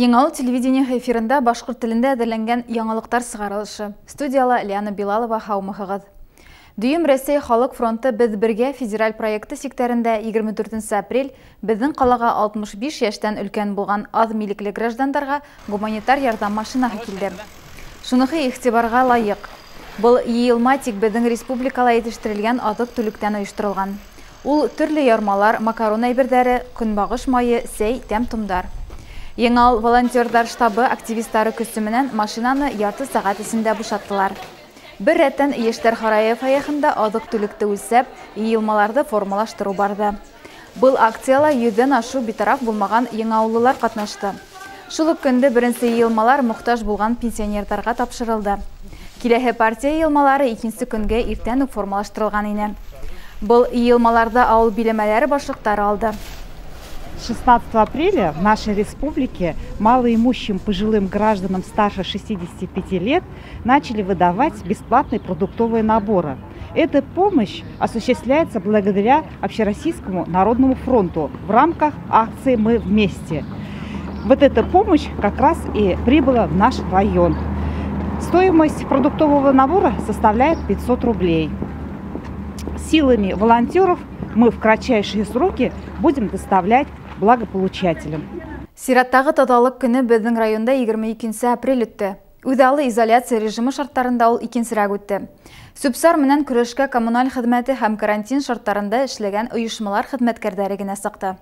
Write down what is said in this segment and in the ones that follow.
Яңалы телевидение эфирында башкорт телендә әзерләнгән яңалыктар сыгарылышы. Студияла Лиана Билалова хаумыгыз. Дүйім Рәсей Халық фронты «Біз бірге» федераль проекты секторында 24 апрель безнең қалаға 65 яшьтән өлкән булган аз милекле граждандарға гуманитар ярдәм машинаһы килде. Шунысы игътибарга лайык. Бұл йыелма тик безнең республикала итештерелгән азык-түлектән оештырылган. Ул төрле ярмалар, макарон әйберләре, көнбагыш майы, сәй, тәм-томдар. Яңал волонтердар штабы активистлары күсеменән машинаны ярты сәгать эчендә бушаттылар. Бер рәттән Яшьтәр Харае фаяхында азык-түлекте үлсәп, йыелмаларды формалаштыру барды. Был акциялар 100дән ашу битараф булмаган яңаулылар катнашты. Шул ук көндә беренче йыелмалар мохтаж булган пенсионерларга тапшырылды. Киләһе партия йыелмалары икенче көнгә иртән үк формалаштырылган иде. Был йыелмаларда авыл биләмәләре башлыктары алды. 16 апреля в нашей республике малоимущим пожилым гражданам старше 65 лет начали выдавать бесплатные продуктовые наборы. Эта помощь осуществляется благодаря Общероссийскому народному фронту в рамках акции «Мы вместе». Вот эта помощь как раз и прибыла в наш район. Стоимость продуктового набора составляет 500 рублей. Силами волонтеров мы в кратчайшие сроки будем доставлять благополучателям. Сираттагы таталык көне безнең районда 22 апрель үтте. Үҙаллы изоляция режимы шарттарында ул икенчерәк үтте. Сүпсар менән көрәшкә коммуналь хезмәте һәм карантин шарттарында эшләгән оешмалар хезмәткәрләре генә сыкты.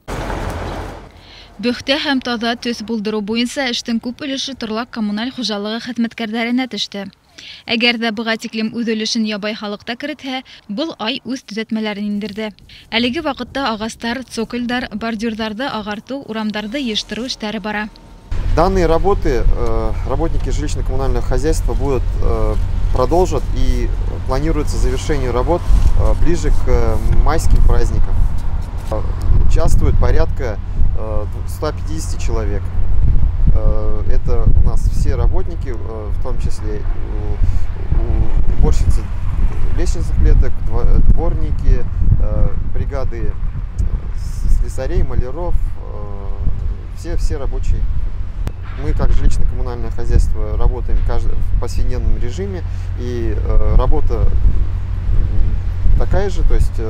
Бөхтә һәм таза төс булдыру буенча эштең күп өлеше торлак коммуналь хуҗалыгы хезмәткәрләренә төште. Әгәр дә буга тиклем үз өлешен ябай халыкта керетһә, был ай үз төзәтмәләрен индерде. Әлеге вакытта агастар, цокольдар, бордюрларда агарту, урамдарды ештыру эшләре бара. Данные работы работники жилищно-коммунального хозяйства будут продолжат и планируется завершение работ ближе к майским праздникам. Участвует порядка 150 человек. Это у нас все работники, в том числе уборщицы лестничных клеток, дворники, бригады слесарей, маляров, все рабочие. Мы, как жилищно-коммунальное хозяйство, работаем в повседневном режиме, и работа такая же, то есть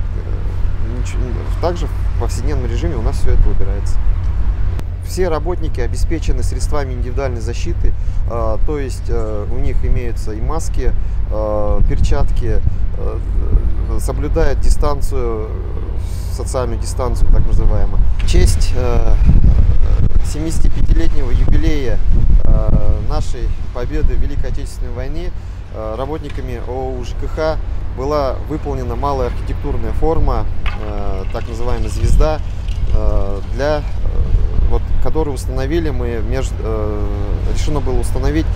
также в повседневном режиме у нас все это убирается. Все работники обеспечены средствами индивидуальной защиты, то есть у них имеются и маски, перчатки, соблюдают дистанцию, социальную дистанцию, так называемую. В честь 75-летнего юбилея нашей победы в Великой Отечественной войне работниками ООО ЖКХ была выполнена малая архитектурная форма, так называемая «Звезда», которую установили решено было установить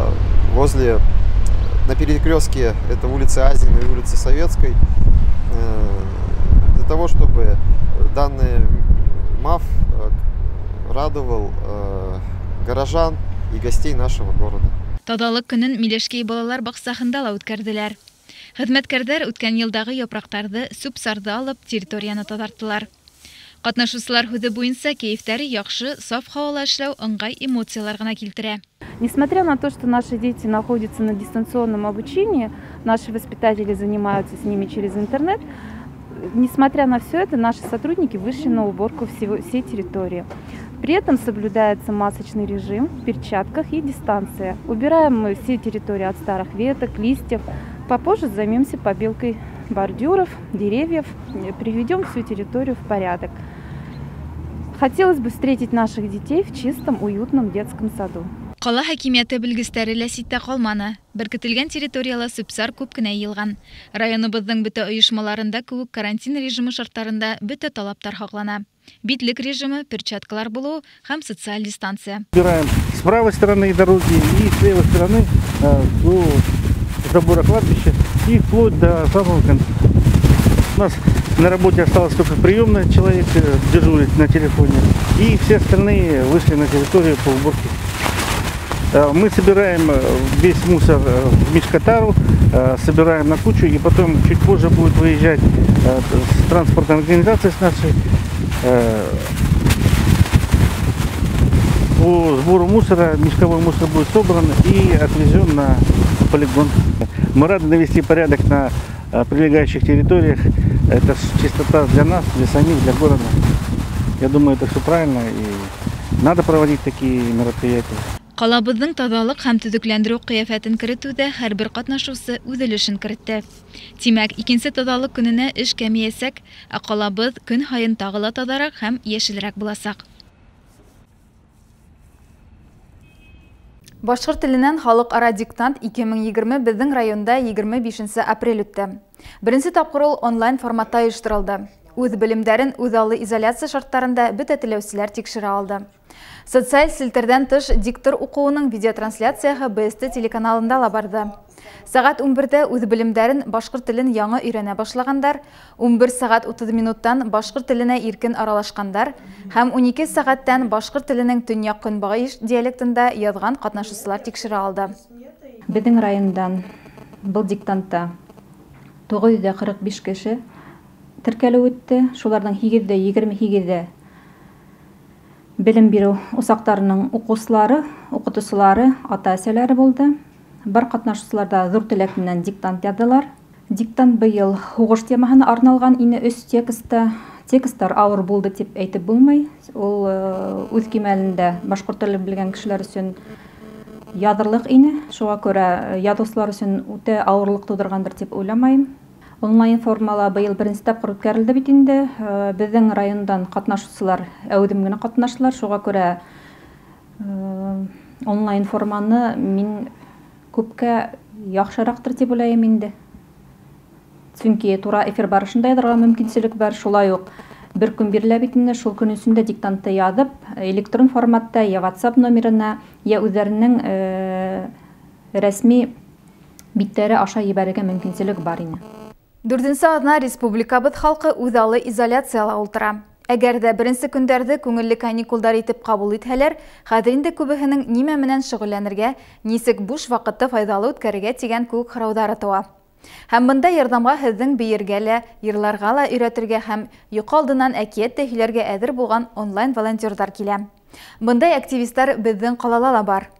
на перекрестке, это улица Азина и улица Советской, для того, чтобы данный МАФ радовал горожан и гостей нашего города. Тазалык көнен Милешкей балалар баксасында ла үткәрделәр. Хезмәткәрләр үткән елдагы япрактарды сүп-сарды алып территорияны тазарттылар. Катнашучылар хүзе буенча кәефтәре яхшы, саф һавада эшләү ыңгай эмоциялар гына килтерә. Несмотря на то, что наши дети находятся на дистанционном обучении, наши воспитатели занимаются с ними через интернет, несмотря на все это, наши сотрудники вышли на уборку всей территории. При этом соблюдается масочный режим в перчатках и дистанция. Убираем мы все территории от старых веток, листьев. Попозже займемся побелкой бордюров, деревьев, приведем всю территорию в порядок. Хотелось бы встретить наших детей в чистом, уютном детском саду. Кала хакимияте белгечләре ләситтә калманы. Беркетелгән территорияла сүпсар күп кенә йыелган. Районыбызның бөтә оешмаларында күп карантин режимы шартларында бөтә талаптар хаклана. Битлек режимы, перчаткалар булу һәм социаль дистанция. Убираем с правой стороны дороги и с левой стороны до забора кладбища и вплоть до самого конца. У нас на работе осталось только приемный человек дежурить на телефоне, и все остальные вышли на территорию по уборке. Мы собираем весь мусор в мешкотару, собираем на кучу, и потом чуть позже будет выезжать транспортная организация с нашей по сбору мусора, мешковой мусор будет собран и отвезен на полигон. Мы рады навести порядок на прилегающих территориях. Это чистота для нас, для самих, для города. Я думаю, это все правильно и надо проводить такие мероприятия. Қалабыздың тазалық һәм төзекләндерү кыяфәтен кертүдә һәрбер катнашучы үз өлешен кертте. Тимәк, икенче тазалық көненә эш кәмиясәк, қалабыз көн һайын тагыла тазарак һәм яшелрәк буласак. Башкорт теленнән халыкара диктант 2020 безнең районда 25 апрель үтте. Беренче тапкыр ул онлайн форматта оештырылды. Үз белемнәрен үзаллы изоляция шартларында бөтә теләүчеләр тикшерә алды. Социаль селтердән тыш диктор укуының видеотрансляциясы БСТ телеканалында ла барды. Сагат 11-дә үз белемнәрен башкорт телен яңа өйрәнә башлагандар, 11 сагат 30 минуттан башкорт теленә иркен аралашкандар һәм 12 сагаттан башкорт теленең төньяк көнбагыш диалектында язган катнашучылар тикшерә алды. Безнең райондан был диктантта 945 кеше теркәлү үтте. Шуларның 728-дә белем бирү усактарының укытучылары, ата-әсәләре булды. Бар катнашучыларда зур теләк менән диктант ядылар. Диктант быел хугыш темаһына арналган ине 3 текстта. Тексттар авыр булды дип әйтеп булмый. Ул үз кимәлендә башкорт телен белгән кешеләр өчен ядырлык ине. Шуңа күрә ядучылар өчен үтә авырлык тудыргандыр дип уйламыйм. Онлайн формала быел беренче тапкыр үткәрелде бит инде. Безнең райондан катнашучылар әүдем генә катнаштылар. Шуңа күрә онлайн форманы мин күпкә яхшырактыр дип уйлыйм инде. Чөнки тура эфир барышында язырга мөмкинчелек бар. Шулай ук бер көн бирелә бит инде. Шул көн өчендә диктантты язып, электрон форматта я WhatsApp номерына, я үзләренең рәсми биттәре аша ебәрергә мөмкинчелек бар ине. 4-нче атна республикабыз халкы үзаллы изоляцияла ултыра. Әгәр дә беренче көндәрдә күңелле каникулдар итеп кабул итһәләр, хәзер инде күбеһенең нимә менән шөгыльләнергә, нисек буш вакытты файдалы үткәрергә дигән күк хыраудары туа. Һәм монда ярдәмгә һезнең биергә лә, йырларга ла өйрәтергә һәм йокы алдыннан әкият тәһиләргә әзер булган онлайн волонтерлар килә. Мондай активистлар безнең калала ла бар.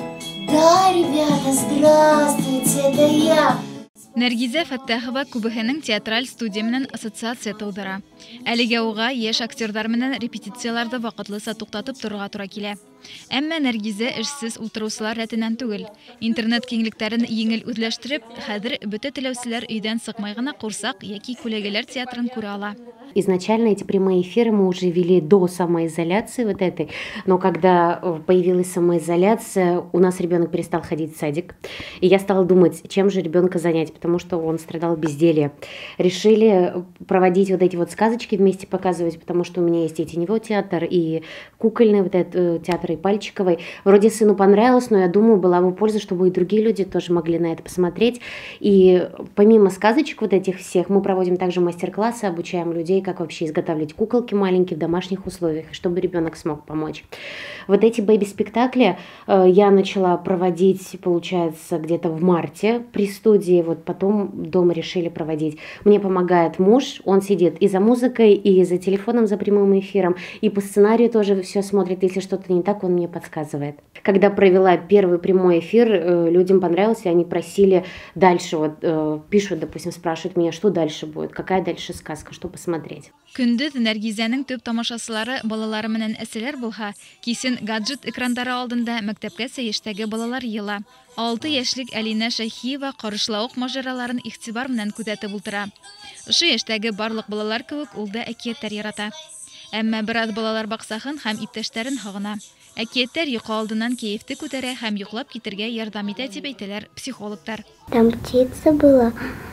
Да, ребята, здравствуйте, это я. Нәргизә Фәттәхова күбеһенең театраль студия менән ассоциация тудыра. Әлегә уга яшь актердар менән репетицияларда вакытлыса туктатып торырга туры килә. Әмма Нәргизә эшсез ултыручылар рәтеннән түгел. Интернет киңлектәрен еңел үзләштереп, хәзер бөтә теләүчеләр өйдән сыкмай гына курсак яки күләгәләр театрын күрә ала. Изначально эти прямые эфиры мы уже вели до самоизоляции вот этой, но когда появилась самоизоляция, у нас ребенок перестал ходить в садик, и я стала думать, чем же ребенка занять, потому что он страдал бездельем. Решили проводить вот эти вот сказочки вместе показывать, потому что у меня есть и теневой театр, и кукольный вот этот театр, и пальчиковый. Вроде сыну понравилось, но я думаю, была бы польза, чтобы и другие люди тоже могли на это посмотреть. И помимо сказочек вот этих всех, мы проводим также мастер-классы, обучаем людей, как вообще изготавливать куколки маленькие в домашних условиях, чтобы ребенок смог помочь. Вот эти бэйби-спектакли я начала проводить, получается, где-то в марте при студии, вот потом дома решили проводить. Мне помогает муж, он сидит и за музыкой, и за телефоном, за прямым эфиром, и по сценарию тоже все смотрит, если что-то не так, он мне подсказывает. Когда провела первый прямой эфир, людям понравилось, и они просили дальше, вот пишут, допустим, спрашивают меня, что дальше будет, какая дальше сказка, что посмотреть. Көндез Нәргизәнең төп тамашасылары балалары менән әсәләр булһа, кисен гаджет экрандары алдында мәктәпкә сәештәге балалар йыла. 6 яшьлек Алина Шәйхиева карышлауык маҗараларын игътибар менән күзәтеп ултыра. Ошо яшьтәге барлык балалар кебек ул да әкиятләр ярата. Әмма бераз балалар баксаһын һәм иптәшләрен һагына. Әкиятләр йокы алдыннан кәефте күтәрә һәм йоклап китергә ярдәм итә дип әйтәләр психологлар. Там птица была.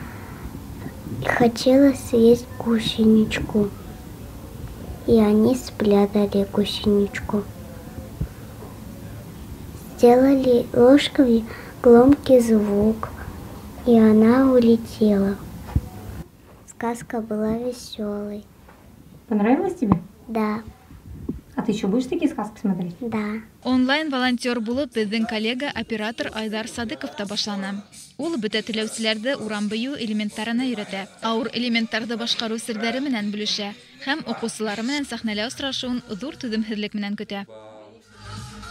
Хотела съесть гусеничку, и они спрятали гусеничку. Сделали ложками громкий звук, и она улетела. Сказка была веселой. Понравилось тебе? Да, А ты еще будешь такие сказки смотреть? да. Онлайн волонтер булып безнең коллега оператор Айдар Садыков та башлана. Ул бөтә теләүчеләрдә урам бию элементларына өйрәтә. Ауыр элементларда башкару серләре менән бүлешә һәм укучылары менән сәхнәлә очрашуын зур түземсезлек менән көтә.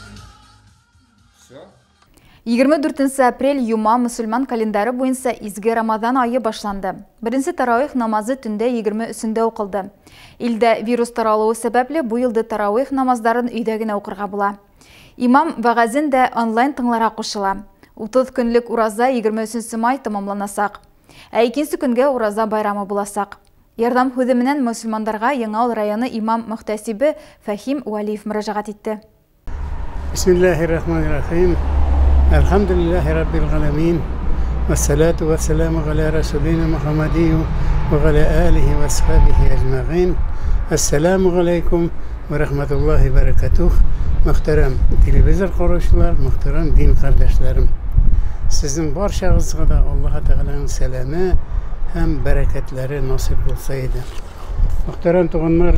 24 апрель Юма мусульман календаре буенча изге Рамадан айы башланды. Беренче таравих намазы төндә 23-нде укылды. Илдә вирус таралуы сәбәпле бу елда таравих намаздарын өйдә генә укырга була. Имам вәгазен дә онлайн тыңларга кушыла. 30 көнлек ураза 23 май тамамланасак. Ә икенче көнгә ураза байрамы буласак. Ярдәм хүзе менән мусульмандарга Яңаул районы имам мөхтәсибе Фахим Валиев мөрәҗәгать итте. Бисмиллаһир-рахманир-рахим. Алхамдулиллахи раббил аламин. Вассалату вассаламу аля расулина Мухаммадию ва аля алихи ва асхабихи аджмаин. Ассаламу алейкум ва рахматуллахи ва баракатух. Muhterem televizor korucular, muhterem din kardeşlerim. Sizin barşağınızga da Allah Teala'nın selamı hem bereketleri nasip olsaydı. Muhterem tuğanlar,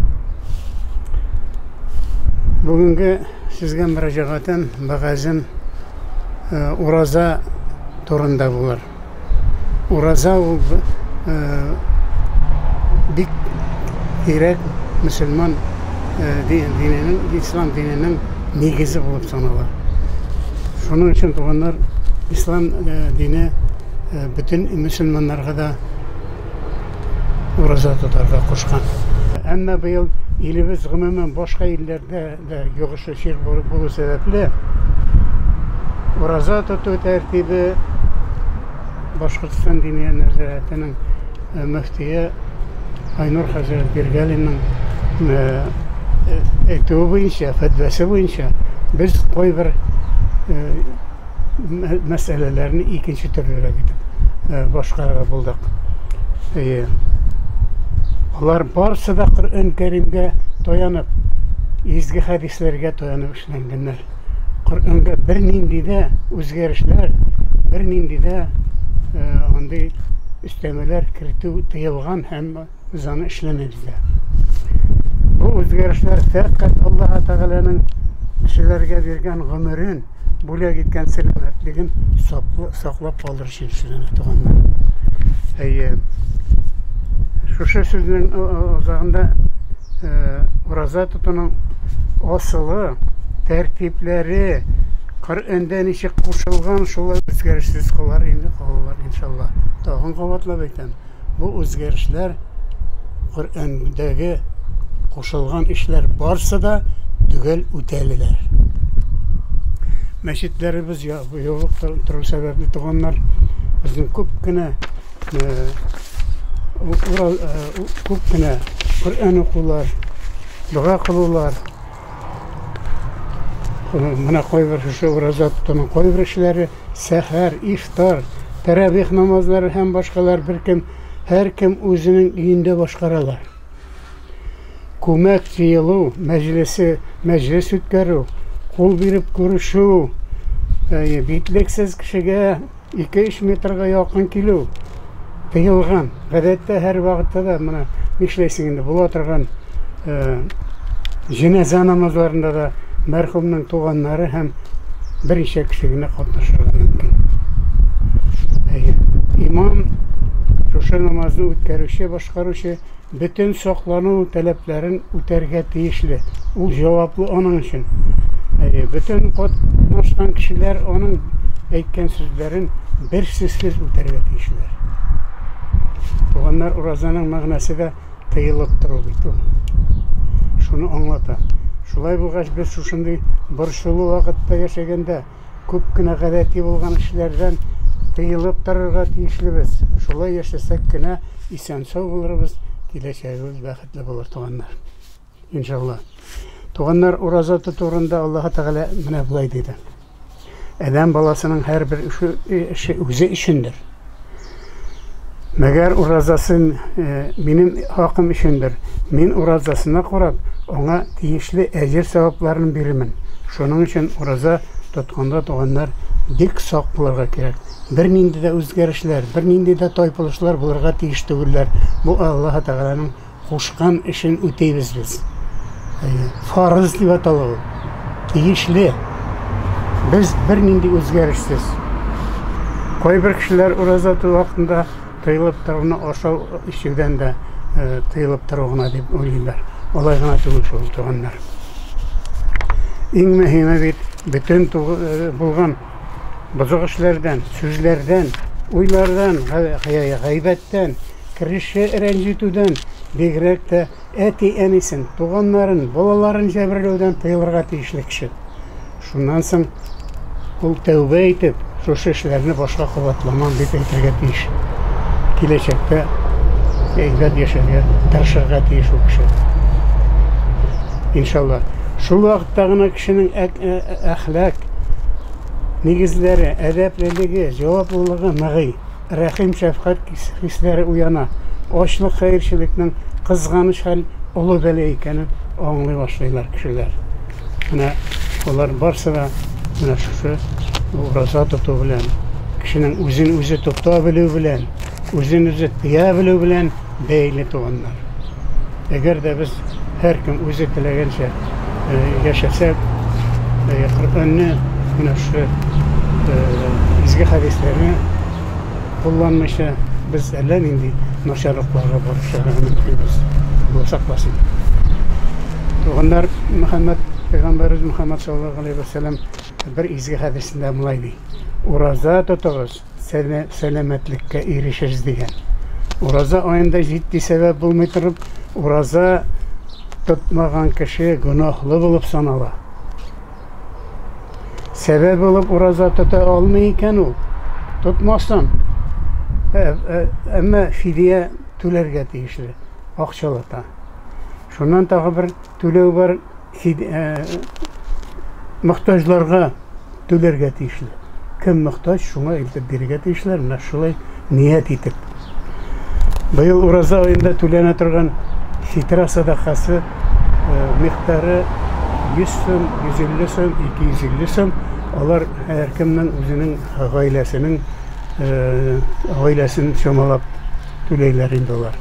bugünkü sizge müracaatın bagajın uraza turunda bular. Uraza bir gerek Müslüman dininin, İslam dininin negizi bulup sanılır. Şunun için tuğanlar İslam dini bütün Müslümanlara da uraza tutarga koşkan. Ama bu yıl ilimiz gümümen başka illerde de yokuşu şir bulu sebeple uraza tutu tertibi Başkırtistan Diniye Nezaretinin müftiye Aynur Hazret Birgeli'nin ektiği boyunca, fetvesi boyunca biz koy bir meselelerini ikinci türlere gidip başka bulduk. Onlar barısı da Kur'an-ı Kerim'e dayanıp, izgi hadislerge dayanıp işlengenler. Kur'an'ga bir nindi de özgerişler, bir nindi de üstemeler kirti tıyılgan hem zanı işlenirdi. Bu özgerişler fakat Allah Teala'nın kişilerge vergen ömrün, buraya gitken selametliğin saklap kalır için işlenirdi onlar. Şu sözün uzağında uraza tutunun asılı, tertipleri, Kur'an'dan işi koşulgan şolar özgerişsiz kılar inşallah. Dağın kavatla bekten. Bu özgerişler Kur'an'daki koşulgan işler varsa da dügel üteliler. Meşitlerimiz ya bu yoluk turul sebepli tuğanlar bizim küpkine Kur'an okular, dua kılılar. Buna koy bir şu uraza tutunun koy bir işleri, seher, iftar, teravih namazları hem başkalar bir kim, her kim özünün iyinde başkaralar. Kumek cıyılı, meclis ütkeru, kul birip görüşü, bitleksiz kişiye 2-3 metreye yakın kilo tıyılgan. Gadette her vakitte de buna işleysinde bula oturgan cenaze namazlarında da merhumunun tuğanları hem birinci kişiliğine katlaşırlar mümkün. İmam şu namazını ütkerişi, başkarışı bütün saklanı taleplerin üterge tiyişli. O cevaplı onun için. Bütün katlaşan kişiler onun eyken sözlerin bir sözsüz üterge tiyişler. Tuğanlar urazanın mağnası da tıyılıp duruldu. Şunu anlata. Şulay bulgaç biz şu şimdi borçlu vakitte yaşaganda köpkine gadeti bulgan işlerden tıyılıp dururga tiyişlibiz. Şulay yaşasak kine isen sağ buluruz, geleceğimiz vakitli bulur tuğanlar. İnşallah. Tuğanlar uraza tuturunda Allah Teala mine bulay dedi. Adam balasının her bir işi özü işindir. Meğer urazasın benim hakkım işindir. Min urazasına kurak ona tiyişli ecir sevaplarını birimin. Şunun için uraza tutkanda tuğanlar dik saklarga gerek. Bir nindi de özgerişler, bir nindi de toypuluşlar bularga tiyiş tügüller. Bu Allah Teala'nın koşkan işin öteybiz biz. Farız diye atalı. Tiyişli. Biz bir nindi özgerişsiz. Koy bir kişiler uraza vaktinde tıyılıp tarafına aşağı işçiden de tıyılıp tarafına deyip oylayırlar. Olay gana tügül şol tuğanlar. En mühimi bir Bütün bulgan bozuk işlerden, sözlerden, uylardan, gaybetten, kirişe rencitüden, bigirek de eti enisin, tuğanların, bolaların cebirlöden tıyılırga tiyişli kişi. Şundan soň ol tövbe etip, şu işlerini başka kıvatlaman deyip etirge tiyiş. Kileçekte eybet yaşarga, tırşırga tiyiş o kişi. İnşallah. Şu vakittagina kişinin ahlak, nigizleri, edepliligi, cevaplılığı nıgıy, rahim şefkat hisleri uyana, açlık hayırçılıkның kızganış hal ulu bele ekeni anlay başlaylar kişiler. Onlar barsa da şu uraza tutu bilen, kişinin özün özü tuta bilü bilen, özün özü tiya bilü bilen beyli tuğanlar. Eğer de biz her kim özü tilegençe yaşasak, Kur'an'ı şu izgi hadislerini kullanmışı biz ellen indi naşarlıklara barışlarını biz saklasın. Onlar Peygamberimiz Muhammed sallallahu aleyhi ve sellem bir izgi hadisinde mulaydı. Uraza tutuguz, selametlikке erişiriz diyen. Uraza ayında ciddi sebep bulmaytırıp, uraza tutmagan kişi günahlı bulup sanala. Sebep olup uraza tuta almayken o, tutmazsan, ama fidye tülerge deyişli, akçalata. Şundan tağı bir tülev var, muhtaçlarga tülerge deyişli. Kim muhtaç, şuna ilde birge deyişler, şulay niyet etip. Bu yıl uraza ayında tülene turgan fitra sadakası miktarı 100 so'm, 150 so'm, 250 so'm. Olar her kimning o'zining oilasini cho'malab to'laylar endi ular.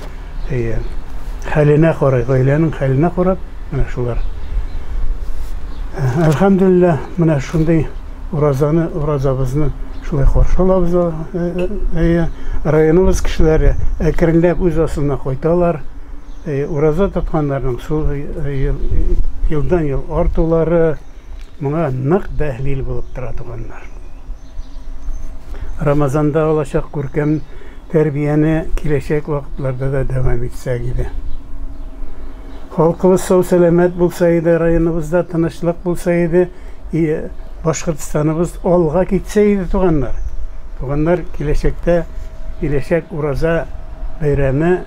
Haline qarab, oilaning haline qarab, mana shular. Alhamdulillah, mana shunday urazamizni shulay qarshi olamiz. Rayonimiz kishilari akrinlab o'z ostiga qo'ydilar. Uraza tutganlarning yıldan yıl ortuları buna nık dəhlil bulup duranlar. Ramazanda olacak görkem terbiyeni kileşek vakitlarda da devam etse gibi. Halkımız sağ selamet bulsaydı, rayonumuzda tanışlık bulsaydı, Başkırtistanımız olga gitseydi tuğanlar. Tuğanlar kileşek uraza beyremi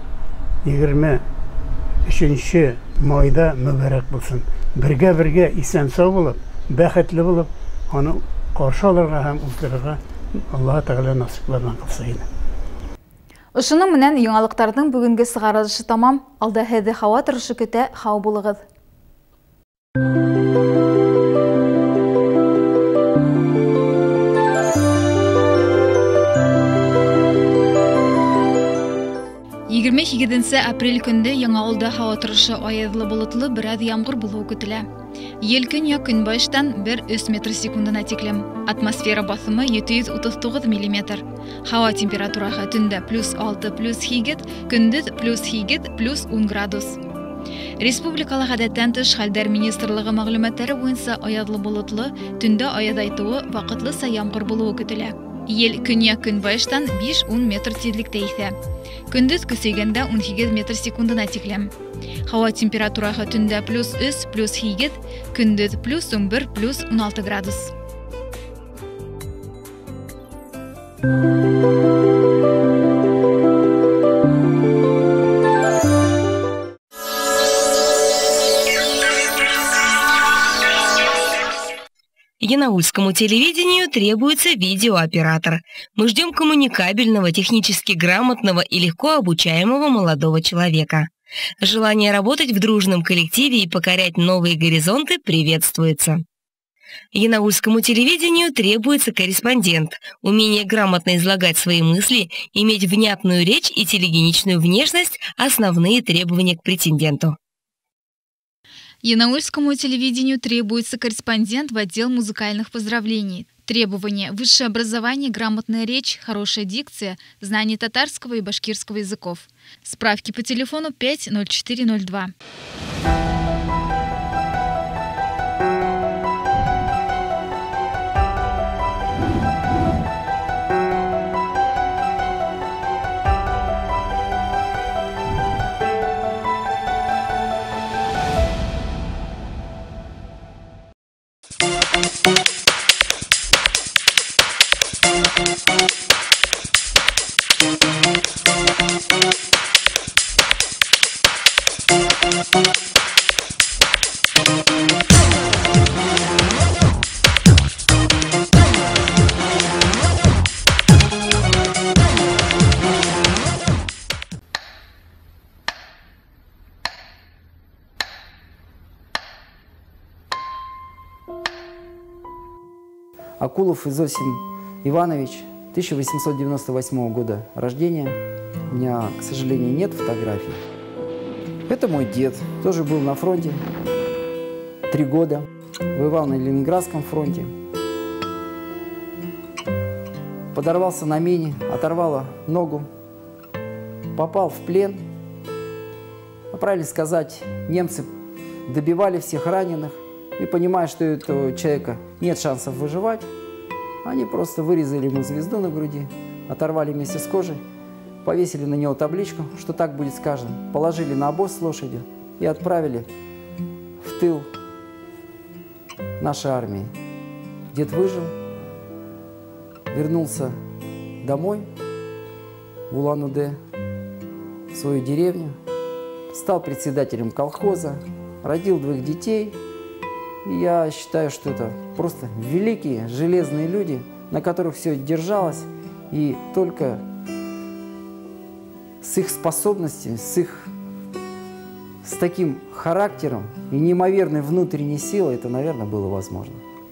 23 mayda mübarek bulsun. Birge isen sağ bulup, bəxetli bulup, onu karşı alırga hem uzlarga Allah Teala nasiplerden kılsaydı. Ушының менән яңалыктарның бүгенге сыгарылышы тамам. Алда һеҙҙе һауа торышы көтә, һау булығыҙ. Апрель көнде Яңауылда һава торышы айыҙлы болотлы, берәҙ ямғыр булыуы көтөлә. Ел көнбайыштан 1-3 метр секундына тиклем. Атмосфера басымы 739 мм. Һава температураһы төндә +6, +7, көндөҙ +7, +10 градус. Республикала ғәдәттән тыш хәлдәр министрлыгы мәғлүмәттәре буенса айыҙлы болотлы, төндә аяҙайтыуы, ваҡытлыса ямғыр булыуы көтөлә. Ел көнбайыштан 5-10 метр тиҙлектә иҫә. Көндөҙ көсәйгәндә 18 метр секундына тиклем. Һава температураһы төндә +3, +7, көндөҙ +11, +16 градус. Янаульскому телевидению требуется видеооператор. Мы ждем коммуникабельного, технически грамотного и легко обучаемого молодого человека. Желание работать в дружном коллективе и покорять новые горизонты приветствуется. Янаульскому телевидению требуется корреспондент, умение грамотно излагать свои мысли, иметь внятную речь и телегеничную внешность – основные требования к претенденту. Янаульскому телевидению требуется корреспондент в отдел музыкальных поздравлений. Требования: высшее образование, грамотная речь, хорошая дикция, знание татарского и башкирского языков. Справки по телефону 50402. Акулов Изосим Иванович, 1898 года рождения. У меня, к сожалению, нет фотографий. Это мой дед, тоже был на фронте 3 года, воевал на Ленинградском фронте. Подорвался на мине, оторвало ногу, попал в плен. Правильно сказать, немцы добивали всех раненых. И понимая, что у этого человека нет шансов выживать, они просто вырезали ему звезду на груди, оторвали вместе с кожей, повесили на него табличку, что так будет с каждым, положили на обоз с лошадью и отправили в тыл нашей армии. Дед выжил, вернулся домой, в Улан-Удэ, в свою деревню, стал председателем колхоза, родил 2 детей. И я считаю, что это просто великие железные люди, на которых все держалось, и только с их способностями, с таким характером и неимоверной внутренней силой это, наверное, было возможно.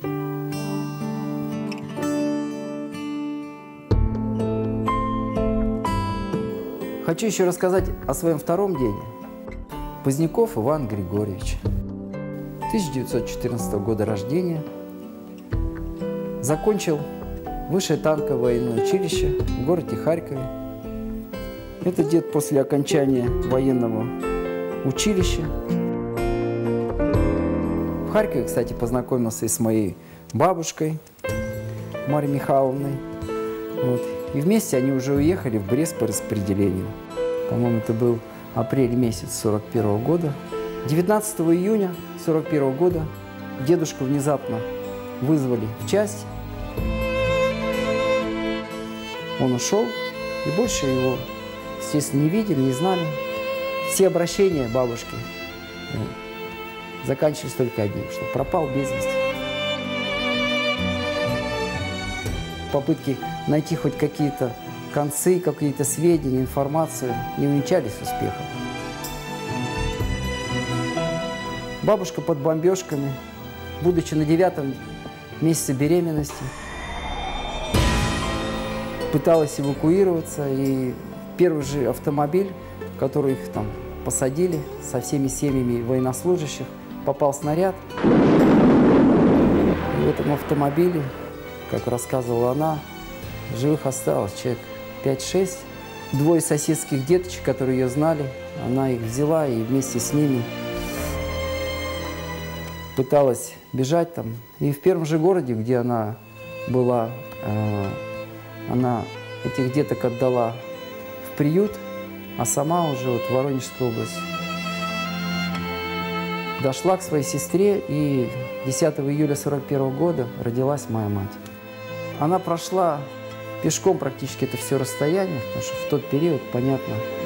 Хочу еще рассказать о своем втором деде. Поздняков Иван Григорьевич. 1914 года рождения. Закончил Высшее танковое военное училище в городе Харькове. Это дед после окончания военного училища. В Харькове, кстати, познакомился и с моей бабушкой Марьей Михайловной. Вот. И вместе они уже уехали в Брест по распределению. По-моему, это был апрель месяц 1941 года. 19 июня 1941 года дедушку внезапно вызвали в часть. Он ушел, и больше его, естественно, не видели, не знали. Все обращения бабушки заканчивались только одним, что пропал без вести. Попытки найти хоть какие-то концы, какие-то сведения, информацию не увенчались успехом. Бабушка под бомбежками, будучи на 9-м месяце беременности, пыталась эвакуироваться, и первый же автомобиль, в который их там посадили со всеми семьями военнослужащих, попал снаряд. И в этом автомобиле, как рассказывала она, живых осталось человек 5-6. 2 соседских деточек, которые ее знали, она их взяла и вместе с ними пыталась бежать там. И в первом же городе, где она была, она этих деток отдала в приют, а сама уже вот в Воронежской области дошла к своей сестре, и 10 июля 1941 года родилась моя мать. Она прошла пешком практически это все расстояние, потому что в тот период, понятно,